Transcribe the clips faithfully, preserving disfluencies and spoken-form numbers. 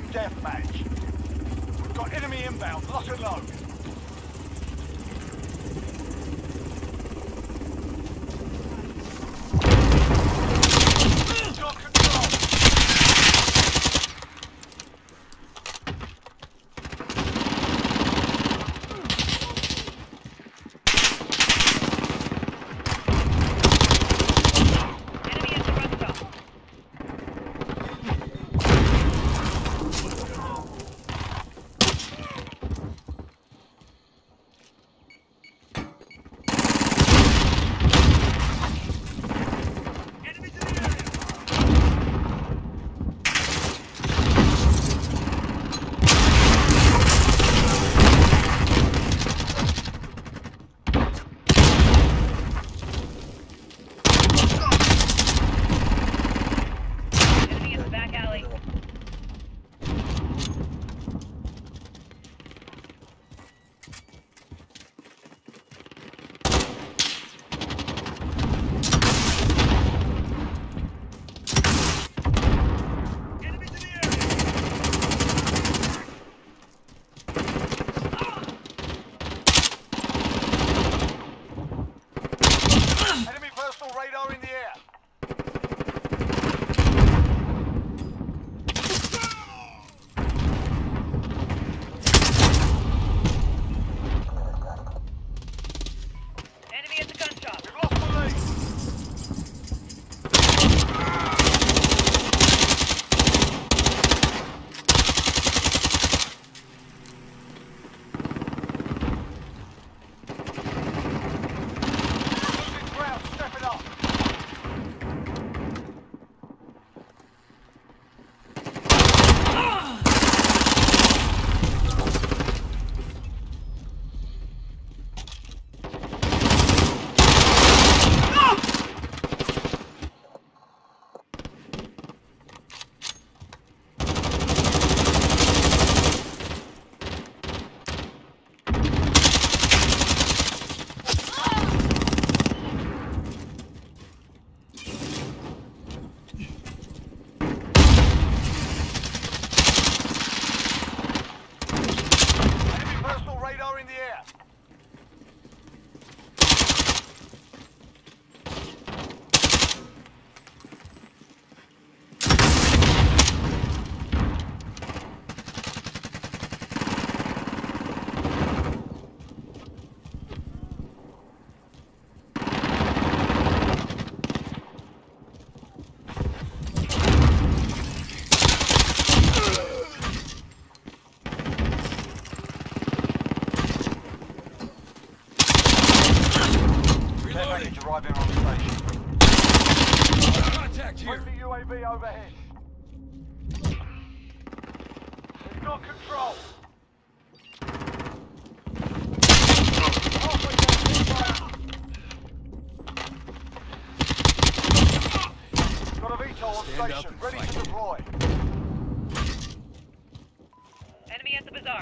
deathmatch. We've got enemy inbound, lock and load. Got control. Radar in the air. Enemy at the gun shop. We've lost the lead. Losing ground, step it up. Radar in the air. Package arriving on station. Contact here. Friendly U A V overhead. We've got control. Halfway down the fire. Got a V TOL on Stand up station, and ready fight. to deploy. Enemy at the bazaar.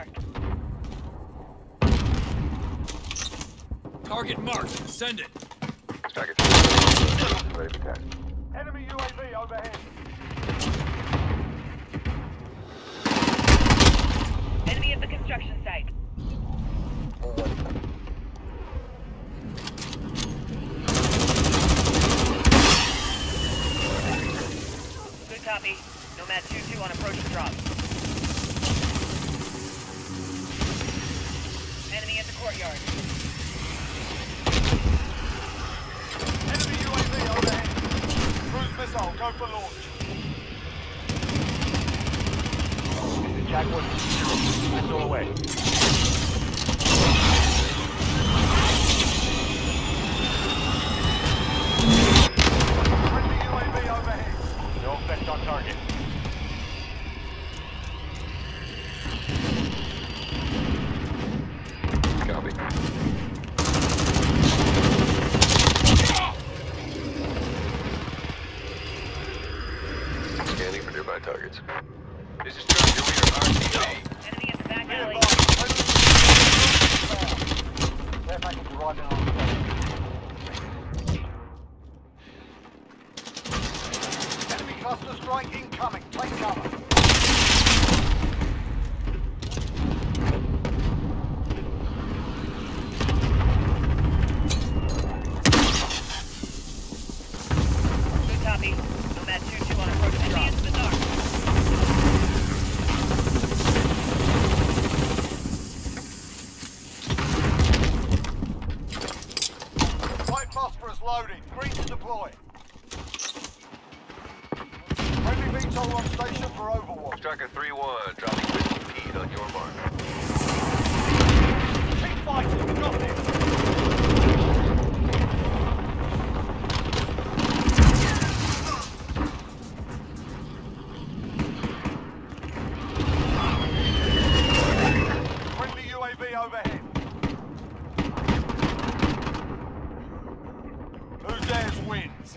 Target marked. Send it. Target. Ready for test. Enemy U A V overhead. Enemy at the construction site. Good copy. Nomad two two on approaching drop. Enemy at the courtyard. Enemy U A V overhead. Cruise missile, go for launch. Jaguar zero. Missile away. Friendly U A V overhead. No effect on target. Copy. loading. Green to deploy. Friendly V TOL on station for Overwatch. Striker three one, dropping Whiskey Pete on your mark. Keep fighting. We got this. Friendly U A V overhead. Who dares wins.